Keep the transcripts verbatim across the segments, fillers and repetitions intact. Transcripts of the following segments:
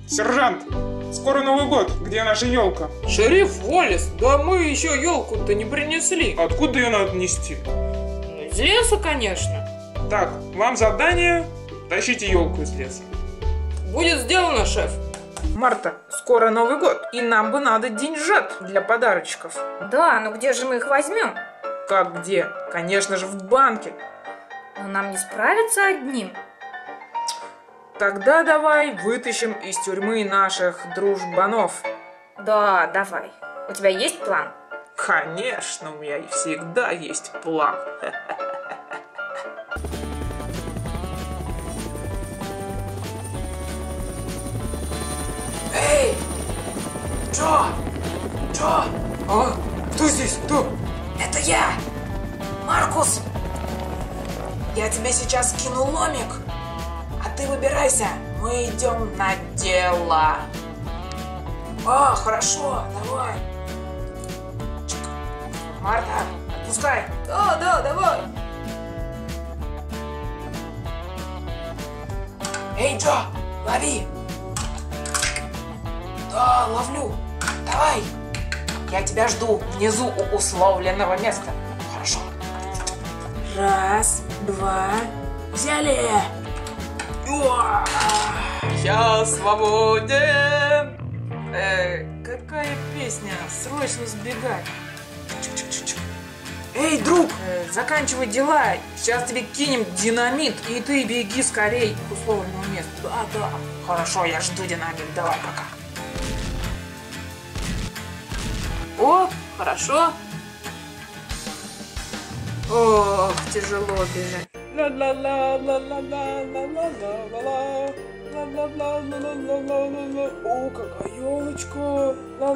Сержант, скоро Новый год, где наша елка? Шериф Уоллес, да мы еще елку-то не принесли. Откуда ее надо нести? Из леса, конечно. Так, вам задание, тащите елку из леса. Будет сделано, шеф. Марта, скоро Новый год, и нам бы надо деньжат для подарочков. Да, но где же мы их возьмем? Как где? Конечно же, в банке. Но нам не справиться одним. Тогда давай вытащим из тюрьмы наших дружбанов. Да, давай. У тебя есть план? Конечно, у меня всегда есть план. Эй! Джо! Джо! А? Кто здесь? Кто? Это я! Маркус! Я тебе сейчас кину ломик, а ты выбирайся, мы идем на дело. А, хорошо, давай. Марта, отпускай. Да, да, давай. Эй, Джо, лови. Да, ловлю. Давай. Я тебя жду внизу у условленного места. Хорошо. Раз, два, взяли. Я свободен. Э, какая песня? Срочно сбегать. Эй, друг, э, заканчивай дела. Сейчас тебе кинем динамит, и ты беги скорей к условленному месту. Да, да. Хорошо, я жду динамит. Давай, пока. О, хорошо. Ох, тяжело бежать. О, какая елочка.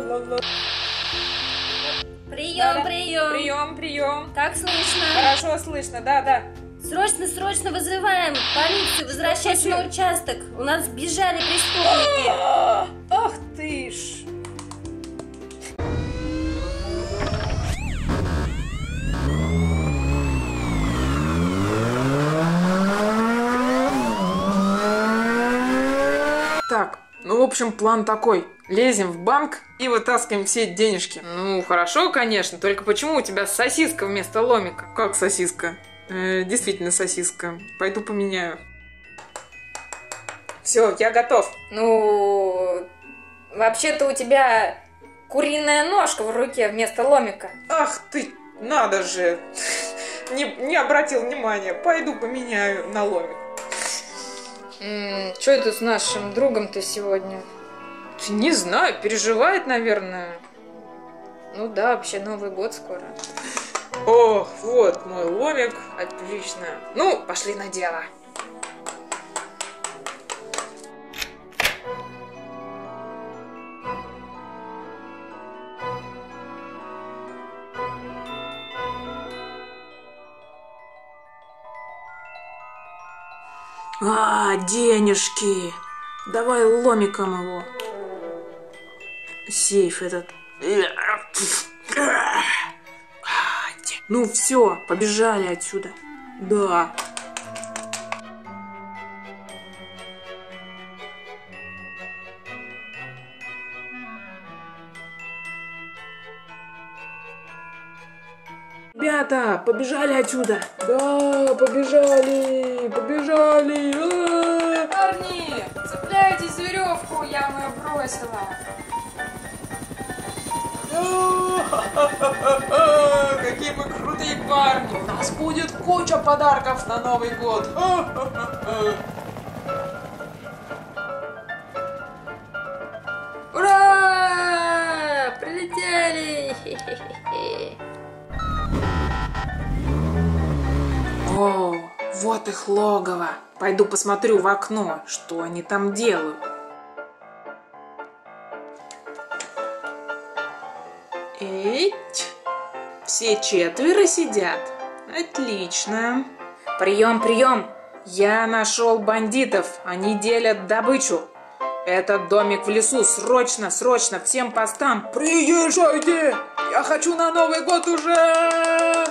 Прием, Да-да. прием. Прием, прием. Как слышно? Хорошо слышно, да, да. Срочно, срочно вызываем полицию. Возвращайся на участок. У нас сбежали преступники. Ах ты ж. Так, ну, в общем, план такой. Лезем в банк и вытаскиваем все денежки. Ну, хорошо, конечно, только почему у тебя сосиска вместо ломика? Как сосиска? Э, действительно сосиска. Пойду поменяю. Все, я готов. Ну, вообще-то у тебя куриная ножка в руке вместо ломика. Ах ты, надо же. Не, не обратил внимания. Пойду поменяю на ломик. Что это с нашим другом-то сегодня? Не знаю, переживает, наверное. Ну да, вообще Новый год скоро. О, вот мой ломик. Отлично. Ну, пошли на дело. А, денежки. Давай ломиком его. Сейф этот. Ну все, побежали отсюда. Да. Ребята, побежали отсюда. Да, побежали, побежали. А-а-а. Парни, цепляйтесь за веревку, я вам ее бросила. Какие мы крутые парни! У нас будет куча подарков на Новый год! Ура! Прилетели! О, вот их логово. Пойду посмотрю в окно, что они там делают. Эть, все четверо сидят. Отлично. Прием, прием! Я нашел бандитов. Они делят добычу. Этот домик в лесу. Срочно, срочно, всем постам. Приезжайте! Я хочу на Новый год уже!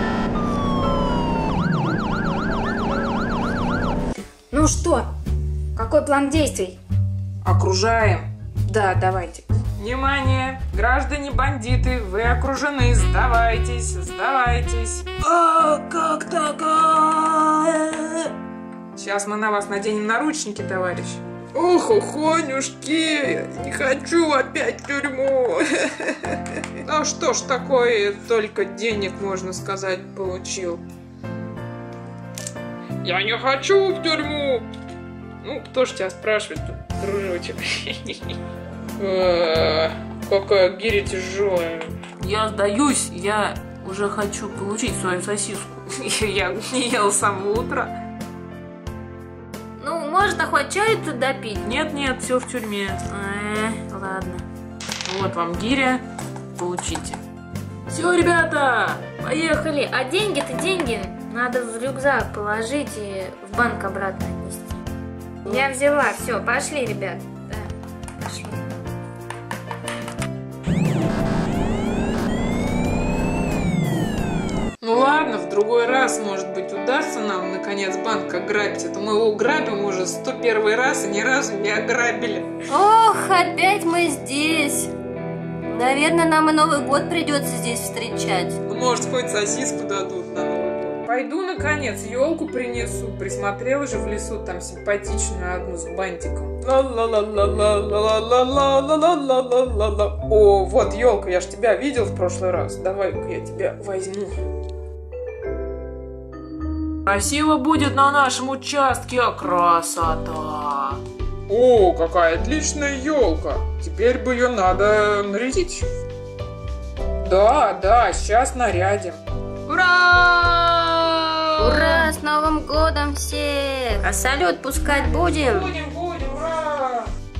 Ну что, Какой план действий? Окружаем. Да, давайте. Внимание, граждане бандиты, вы окружены, сдавайтесь, сдавайтесь. А, как такая? Сейчас мы на вас наденем наручники, товарищ. Ох, охонюшки, не хочу опять в тюрьму. Ну что ж такое, только денег, можно сказать, получил. Я не хочу в тюрьму. Ну, кто ж тебя спрашивает, дружочек? Э, Какая гиря тяжелая. Я сдаюсь, я уже хочу получить свою сосиску. Я не ел с самого утра. Ну, можно хоть чаю тут допить? Нет-нет, все в тюрьме. Э, ладно. Вот вам гиря, получите. Все, ребята, Поехали. А деньги-то деньги надо в рюкзак положить и в банк обратно отнести. Я взяла. Все, пошли, ребят. Да, пошли. Ну ладно, в другой раз, может быть, удастся нам наконец банк ограбить. А то мы его грабим уже сто первый раз и ни разу не ограбили. Ох, опять мы здесь. Наверное, нам и Новый год придется здесь встречать. Ну, может, хоть сосиску дадут на Новый год. Пойду, наконец, елку принесу. Присмотрела же в лесу там симпатичную одну с бантиком. Ла-ла-ла-ла-ла-ла-ла-ла-ла-ла-ла-ла-ла. О, вот елка, я ж тебя видел в прошлый раз. Давай-ка я тебя возьму. Красиво будет на нашем участке, красота. О, какая отличная елка. Теперь бы ее надо нарядить. Да, да, сейчас нарядим. Ура! Ура! С Новым годом всех! А салют пускать будем? Будем, будем, ура!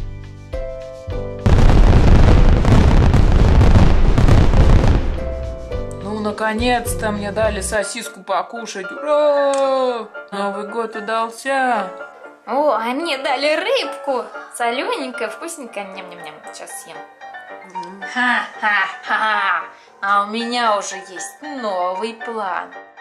Ну, наконец-то мне дали сосиску покушать. Ура! Новый год удался. О, а мне дали рыбку. Солененькая, вкусненькая. Ням-ням-ням. Сейчас съем. Ха-ха-ха. А у меня уже есть новый план.